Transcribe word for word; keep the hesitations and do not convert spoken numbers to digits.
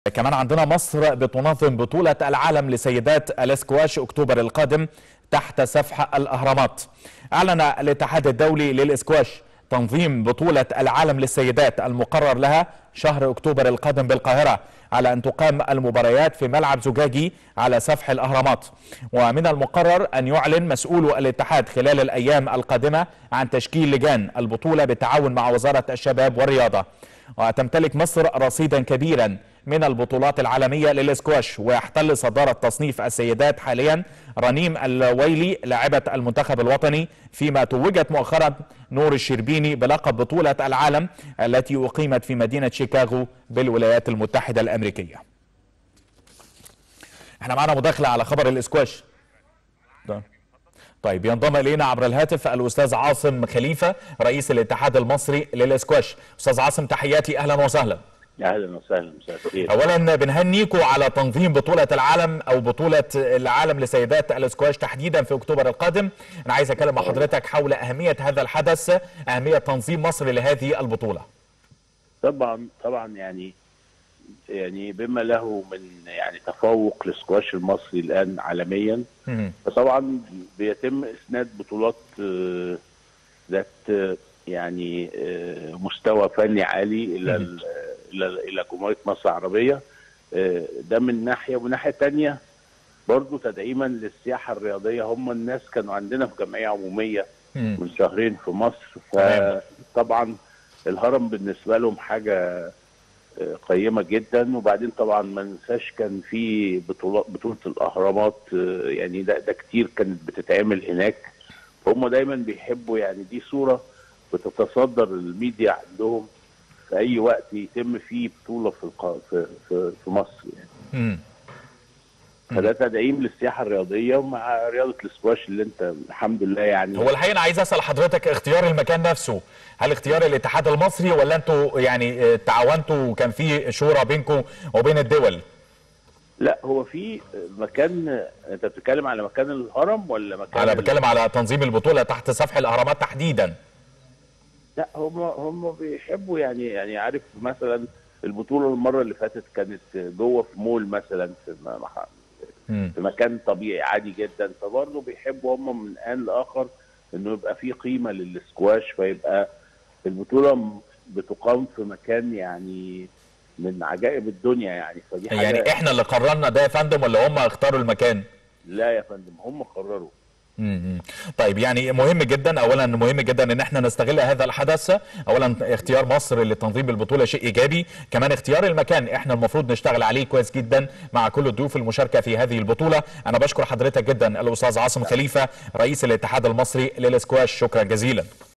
كمان عندنا مصر بتنظم بطولة العالم لسيدات الاسكواش اكتوبر القادم تحت سفح الاهرامات. اعلن الاتحاد الدولي للاسكواش تنظيم بطولة العالم للسيدات المقرر لها شهر اكتوبر القادم بالقاهرة، على ان تقام المباريات في ملعب زجاجي على سفح الاهرامات. ومن المقرر ان يعلن مسؤول الاتحاد خلال الايام القادمة عن تشكيل لجان البطولة بالتعاون مع وزارة الشباب والرياضة. وتمتلك مصر رصيدا كبيرا من البطولات العالمية للاسكواش، ويحتل صدارة تصنيف السيدات حاليا رنيم الويلي لاعبة المنتخب الوطني، فيما توجت مؤخرا نور الشربيني بلقب بطولة العالم التي أقيمت في مدينة شيكاغو بالولايات المتحدة الأمريكية. احنا معنا مداخلة على خبر الاسكواش. طيب ينضم الينا عبر الهاتف الاستاذ عاصم خليفة رئيس الاتحاد المصري للاسكواش. استاذ عاصم، تحياتي، اهلا وسهلا. اهلا وسهلا، مساء الخير. اولا بنهنيكم على تنظيم بطوله العالم او بطوله العالم لسيدات الاسكواش تحديدا في اكتوبر القادم. انا عايز اتكلم مع حضرتك حول اهميه هذا الحدث، اهميه تنظيم مصر لهذه البطوله. طبعا طبعا يعني يعني بما له من يعني تفوق الاسكواش المصري الان عالميا، فطبعا بيتم اسناد بطولات ذات يعني مستوى فني عالي الى الى الى جمهوريه مصر العربيه. ده من ناحيه، ومن ناحيه ثانيه برضه تدعيما للسياحه الرياضيه. هم الناس كانوا عندنا في جمعيه عموميه من شهرين في مصر، فطبعا الهرم بالنسبه لهم حاجه قيمه جدا. وبعدين طبعا ما ننساش كان في بطولات بطوله الاهرامات، يعني ده ده كتير كانت بتتعمل هناك. هم دايما بيحبوا، يعني دي صوره بتتصدر الميديا عندهم في اي وقت يتم فيه بطوله في الق... في في, في مصر يعني. امم فده تدعيم للسياحه الرياضيه ومع رياضه الاسكواش اللي انت الحمد لله يعني. هو الحقيقه انا عايز اسال حضرتك، اختيار المكان نفسه هل اختيار الاتحاد المصري ولا انتوا يعني تعاونتوا وكان في شورى بينكم وبين الدول؟ لا، هو في مكان. انت بتتكلم على مكان الهرم ولا مكان؟ انا بتكلم على تنظيم البطوله تحت سفح الاهرامات تحديدا. لا، هم هم بيحبوا يعني يعني عارف، مثلا البطوله المره اللي فاتت كانت جوه في مول مثلا، في في مكان طبيعي عادي جدا، فبرضه بيحبوا هم من ان لاخر انه يبقى في قيمه للسكواش، فيبقى البطوله بتقام في مكان يعني من عجائب الدنيا يعني. فدي حاجه يعني احنا اللي قررنا ده يا فندم ولا هم اختاروا المكان؟ لا يا فندم، هم قرروا. امم طيب، يعني مهم جدا، اولا مهم جدا ان احنا نستغل هذا الحدث. اولا اختيار مصر لتنظيم البطوله شيء ايجابي، كمان اختيار المكان احنا المفروض نشتغل عليه كويس جدا مع كل الضيوف المشاركه في هذه البطوله. انا بشكر حضرتك جدا الاستاذ عاصم خليفه رئيس الاتحاد المصري للاسكواش، شكرا جزيلا.